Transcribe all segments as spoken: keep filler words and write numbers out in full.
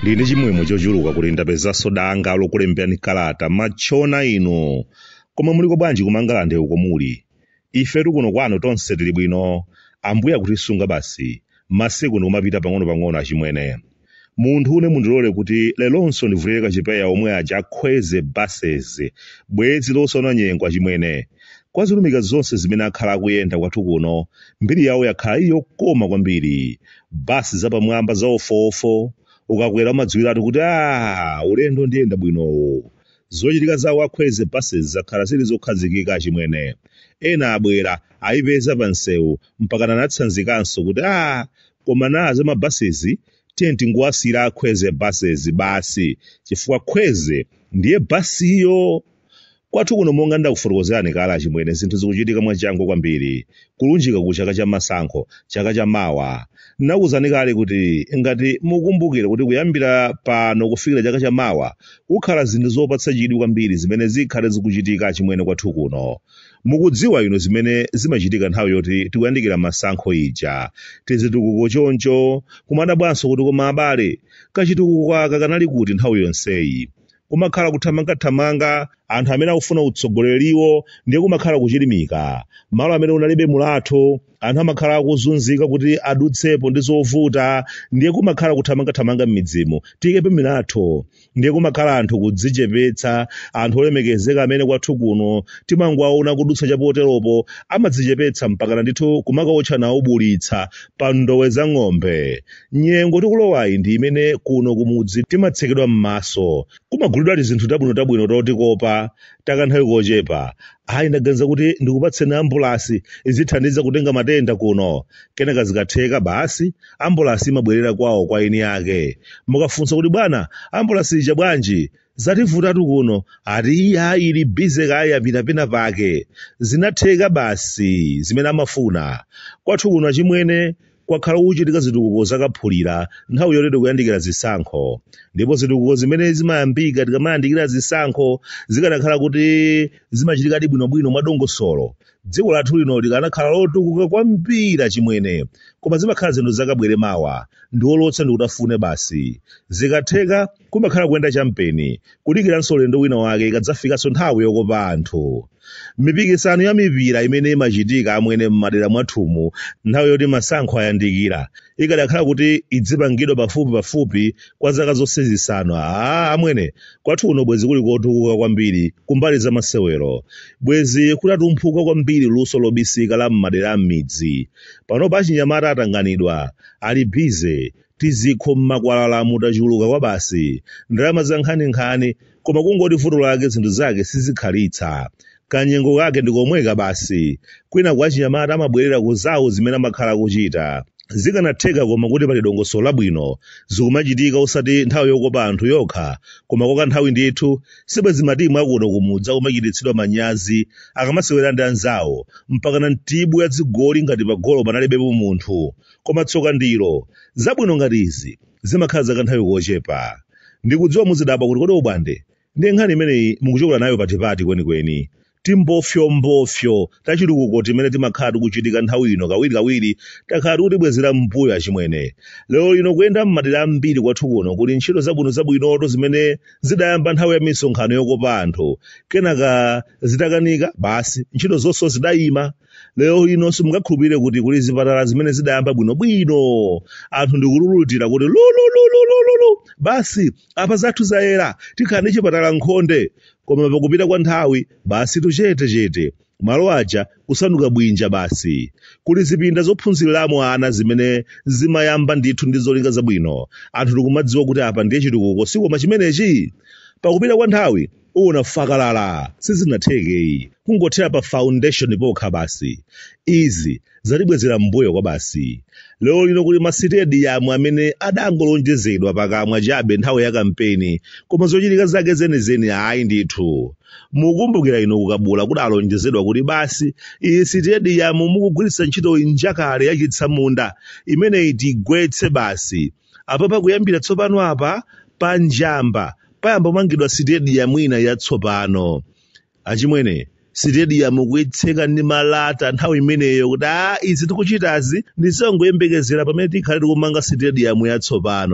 ndine chimwemwe chochuluka kuti ndapezanso danga lokulembera kalata machona ino. Koma muliko bwanji kumangalande uko muli? Ife kuno kwanu tonse tili bwino. Ambuye akutisunga basi. Masiku ndikumapita pang'ono-pang'ono achimwene. Munthu une mundilole kuti lelonso ndivulire kachipeya omwe aja akhweze basezi. Bwezi losona nyengo achimwene. Kwa zilumika zonse zimene akhala akuyenda kwathu kuno, mbiri yawo yakhala yokoma kwambiri. Basi zapamwamba za ofofo. Ukakwera umadziwiratu kuti ah ulendo ndiyenda bwino. Zochitika zawo akhweze basezi zakhala zili zokhazikika achimwene. Ena abwera ayipeza pansewu mpaka anatsanzikanso kuti ah koma nazo mabasezi tenti nguwasira akhweze basezi basi chifukwa khweze ndiye basiyo. Kwathu kuno monga ndakufotokozerani kale achimwene zinthu zikuchitika mwachangu kwambiri. Kulunjika ku chaka cha masankho chaka cha mawa. Nakuzani kale kuti ngati mukumbukire kuti kuyambira pano kufikira chaka cha mawa kukhala zinthu zopatsa chidwi kwambiri zimene zikhale zikuchitika achimwene kwathu kuno. Mukudziwa ino zimene zimachitika nthawi yoti tikuyandikira masankho ija. Tizitukuko choncho kumadabwanso kuti koma abale kachitukuko kwaka kanali kuti nthawi yonseyi. Kumakhala kuthamanga-thamanga anthu amene akufuna utsogoleriwo ndiye kumakhala kuchilimika. Malo amene unalibe mulatho anthu amakhala akuzunzika kuti adutsepo ndi zovuta ndiye kumakhala kuthamanga-thamanga m'midzimu tikepe milatho. Ndiye kumakhala anthu kudzichepetsa anthu olemekezeka amene kwathu kuno timangowaona kudutsa chapoteropo amadzichepetsa mpaka ndithu kumakaotcha nawo ubulitsa pa ndowe za ng'ombe. Nyengo tikulowayi ndi imene kuno kumudzi timatsekedwa m'maso. Kumagulidwa zinthu tabwino-tabwino totikopa takanthawi kochepa. Ayi ndaganiza kuti ndikupatseni ambulasi izithandiza kutenga matenda kuno. Kenaka zikatheka basi ambulasi imabwerera kwawo kwa eni yake. Mukafunsa kuti bwana ambulasi ija bwanji zativutatu kuno ati iya ili bize kaya yapita pena pake. Zinatheka basi zimene amafuna. Kwathu kuno achimwene kwakhala kuchitika zitukuko zakaphulira nthawi yoti tikuyandikira zisankho. Ndipo zitukuko zimene zimayambika tikamayandikira zisankho zikanakhala kuti zimachitikadi bwinobwino mwadongosolo. Dziko lathu lino likanakhala lotukuka kwambiri achimwene. Koma zimakhala zinthu zakabwere mawa ndiwolotsa ndikutafune basi. Zikatheka kumakhala kuyenda champeni kudikiranso ulendo wina wake ikadzafikanso nthawi yokopa anthu. Mipikisano ya mipira imene imachitika amwene m'madera mwathumu nthawi yoti masankho ayandikira ikanakhala kuti idzipangidwa pafupi pafupi kwa zaka zonse zisanu. Ah amwene kwathu kuno bwezi kuli kotukuka kwambiri kumbali za masewero. Bwezi kulatumphuka kwambiri luso lobisika la m'madera m'midzi. Panopa achinyamata atanganidwa ali bize tizikho m'makwalala mutachuluka kwa basi. Ndalama za nkhani-nkhani koma kungoti vuto lake zinthu zake sizikhalitsa. Kanyengo kake ndikomweka basi. Kwina kwa achinyamata amabwerera ku zawo zimene amakhala kuchita. Zikanatheka koma kuti pali dongosolo labwino zikumachitika osati nthawi yokopa anthu yokha koma kwa nthawi ndithu sibwe zimatimu akuno kumudza kumachititsidwa manyazi akamasewera ndi anzawo mpaka na mtibu ya dzigoli ngati pa golo panalibepo munthu. Koma tsoka ndilo zabwino ngati izi zimakhala za kanthawi kochepa. Ndikudziwa muzidabwa kuti kodi ubande ndiye nkhani imeneyi mukuchokera nayo patipati kwenikweni. Timbofyo-mbofyo tachitukuko timene timakhala tikuchitika nthawi ino kawirikawiri takhala tikutibwezera mbuyo achimwene. Lero lino kuyenda m'madera ambiri kwathu kuno kuli ntchito zabwino-zabwinoto zimene zidayamba nthawi ya misonkhano yokopa anthu. Kenaka zitakanika basi ntchito zonse zidayima. Lero lino simungakhulupirire kuti kuli zipatala zimene zidayamba bwinobwino. Anthu ndikululutira kuti lulululululu basi apa zathu zayera tikhala ndi chipatala nkhonde. Koma pakupita kwa nthawi basi tuchete-chete malo aja kusanduka bwinja basi. Kuli zipinda zophunziramo ana zimene zimayamba ndithu ndi zolinga zabwino. Anthu tikumadziwa kuti apa ndiye chitukuko sikoma chimenechi. Pakupita kwa nthawi una fakalala sizinatheke kungothera pa foundation pokha basi. Izi zatibwezera mbuyo kwa basi. Lero lino kuli masitediyamu amene adangolonjezedwa pakamwa chabe nthawi ya kampeni koma zochitika zake zenizeni ayi ndithu. Mukumbukira ino kukabula kuti alonjezedwa kuti basi iyi sitediyamu mukugwiritsa ntchito njakale yachitsamunda imene itigwetse basi. Apa pakuyambira tsopano apa pa njamba payamba kumangidwa sitediyamu ina yatsopano. Achimwene sitediyamu kuitseka ndi malata nthawi imeneyo kuti ah izi tikuchitazi ndizongoyembekezera pamene tikhale tikumanga sitediyamu yatsopano.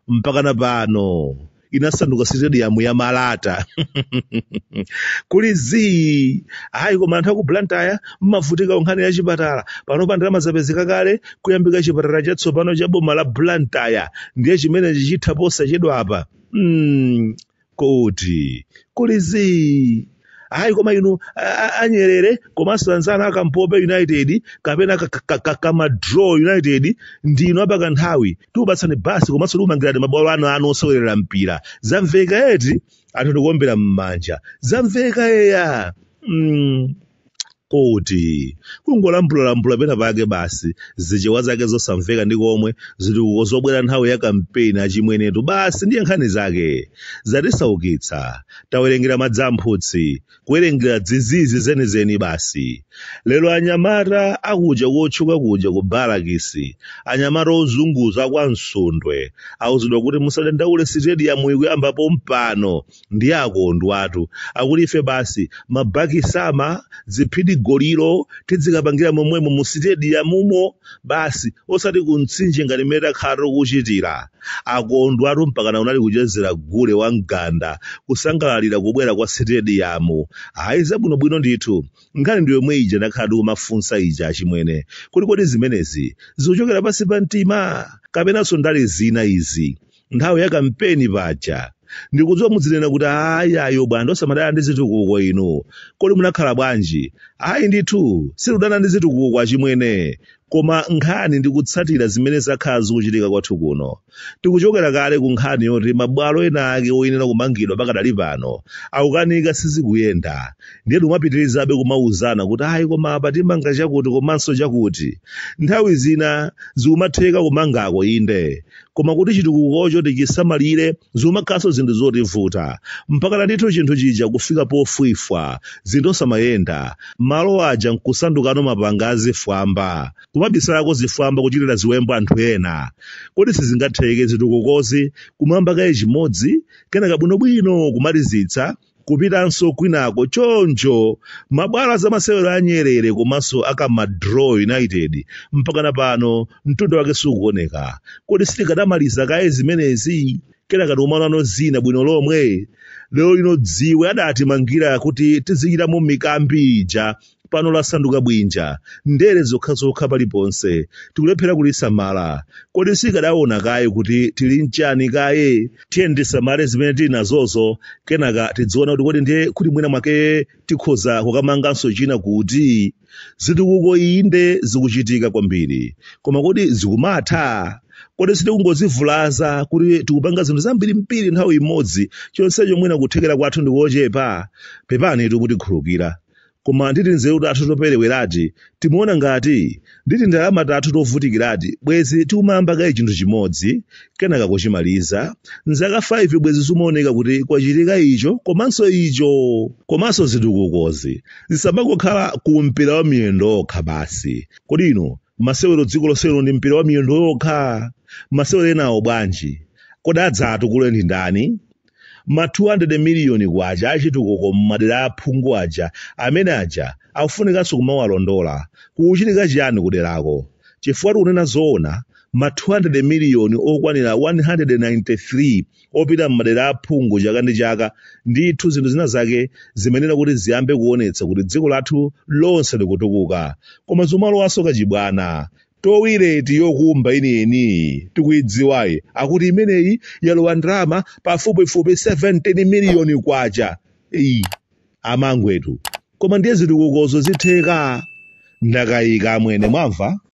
mpaka na pano inasanduka stadium ya Malata. Kuli zi hayi koma anthu aku Blantyre mmavutika nkhani ya chipatala pano pa ndalama zapezeka kale kuyambika chipatala chatsopano cha boma la Blantyre ndiye chimene chichitha posa chedwa apa. Mm, koti kuli zi hayi koma inu Anyerere komanso anzana akampope United kapena kamadraw United ndino apaka nthawi tiupatsani basi komanso tiumangirani mabwalo anu anu osewelera mpira zamveka eti anthu ndikuombera m'manja zamveka eya. mm. Koti kungolambulolambula pena pake basi zichewa zake zosamveka ndi komwe zitukuko zobwera nthawi ya kampeni achimwenetu basi ndiye nkhani zake zatisaukitsa. Tawerengera madzamphutsi kuwerengera dzizizi zenizeni basi. Lero anyamata akuja kotchuka kuja ku Barakisi, anyamata ozunguza kwa Msundwe awuzidwa kuti musadandaule stadium ikuyambapo mpano ndi akondwatu akuti ife basi mabakisama ziphidi goliro tidzikapangira momwemo mu stadium mumo basi osati kuntsinje ngati mmene takhala kuchitira. Akondwatu mpakana unali kuchezera gule wa mganda kusangalalira kubwera kwa stadium. Hayi zabwinobwino ndithu nkhani ndi yomwe ija ndakhala tikumafunsa ija achimwene kuti kodi zimenezi zikuchokera pansi pa mtima kapenanso ndali zina izi nthawi ya kampeni paja. Ndikudziwa mudzinena kuti hayi ayo bwana osamadana ndi zitukuko inu kodi munakhala bwanji. Hayi ndithu sikudana ndi zitukuko achimwene koma nkhani ndikutsatira zimene zakhala zikuchitika kwathu kuno. Tikuchokera kale ku nkhani yoti mabwalo ena ake oyenera kumangidwa pakadali pano akukanika sizikuyenda ndiye timapitirizabe kumauzana kuti hayi koma apa timanga chakuti komanso chakuti. Nthawi zina zikumatheka kumangako inde koma kuti chitukukocho tichisamalire zikumakhalanso zinthu zotivuta mpaka ndithu chinthu chija kufika pofwifwa zinthu osamayenda malo aja nkusandukano mapanga azifwamba kumabisalako zifwamba kuchitira ziwembo anthu ena. Kodi sizingatheke zitukukozi kumamba kaye chimodzi kenaka bwinobwino kumalizitsa kupitanso kwinako choncho mabwalo zamasewero a Nyerere komanso akamadraw United mpakana pano mtunda wake sukuoneka. Kodi sitikadamaliza kaye zimenezi kenaka tiumanano zina bwino lomwe lero lino dziwe adatimangira kuti tizichitamo mikambi ija pano lasanduka bwinja ndere zokhazokha paliponse tikulephera kulisamala. Kodi sikadaona kaye kuti tili nchani kaye tiye ndisamale zimene tili nazozo kenaka tidziona kuti kodi ndiye kuti mwina mwake tikhoza kukamanganso china kuti zitukuko inde zikuchitika kwambiri koma kodi zikumatha. Kodi sitikungozivulaza kuti tikupanga zinthu zambiri mpiri nthawi imodzi chonsecho mwina kuthekera kwathu ndikochepa. Pepani tikutikhulukira koma nditi nzeru tathu toperewerati timuona ngati nditi ndalama tathu tovutikirati bwezi tikumamba kaye chinthu chimodzi kenaka kuchimaliza nzaka five bwezi zimaoneka kuti kwachitika icho komanso icho komanso zitukukozi zisamangokhala ku mpira wa miyendo okha basi. Kodi ino masewero dziko lonselo ndi mpira wa miyendo yokha masewero enawo bwanji kodi adzatu ndi ndani. Ma two hundred million kwaja achitukuko mmadera aphungu aja amene aja akufunikanso kumawalondola kuchitika chiyani kuderako chifukwa tikunena zoona ma two hundred million okwanira one hundred ninety-three opita mmadera aphungu chaka ndi chaka ndithu zinthu zina zake zimenera kuti ziyambe kuonetsa kuti dziko lathu lonse likutukuka koma zomalowanso kachibwana towireti yokumba ineni tikuidziwayi akuti imeneyi yalowa ndalama pafupifupi seventeen million kwacha. Eyi amangwetu koma ndiye zitukukozo zitheka ndakayika amwene mwamva.